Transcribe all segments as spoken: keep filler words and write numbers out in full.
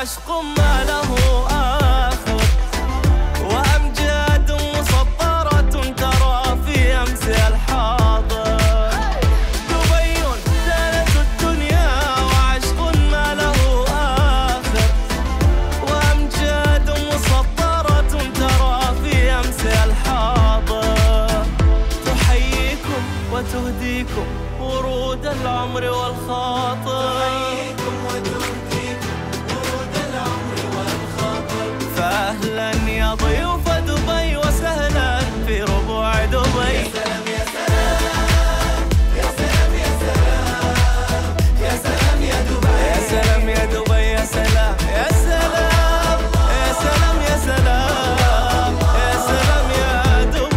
وعشق ما له آخر، وأمجاد مسطرة ترى في أمس الحاضر. دبي زانت الدنيا وعشق ما له آخر، وأمجاد مسطرة ترى في أمس الحاضر. تحييكم وتهديكم ورود العمر والخاطر، تحييكم وتهديكم ورود العمر والخاطر. فأهلا يا ضيوف دبي وسهلا في ربوع دبي. يا سلام يا سلام يا سلام يا سلام يا سلام يا دبي، يا سلام يا دبي، يا سلام يا سلام يا سلام يا سلام يا سلام يا دبي.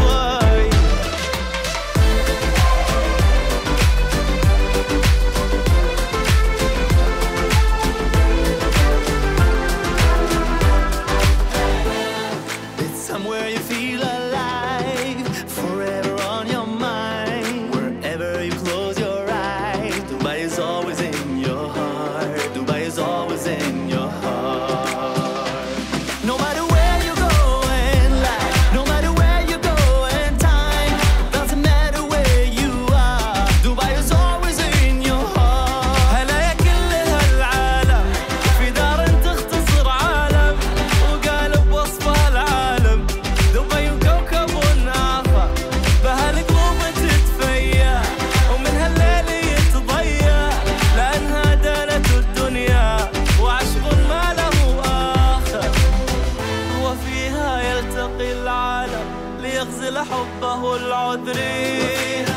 Somewhere you feel alive, forever on your mind. Wherever you close your eyes, Dubai is always in your heart. Dubai is always in your heart. No matter where you go in life, no matter where you go in time, doesn't matter where you are, Dubai is always in your heart. هلا يا كل هالعالم في دار تختصر عالم وقالب وصفها العالم. دبي وكوكب آخر بهالقلوب تتفيا ومن هالليل يتضيع، لأنها دانت الدنيا وعشق ما له آخر. وفيها يلتقي العالم ليغزل حبه العذري.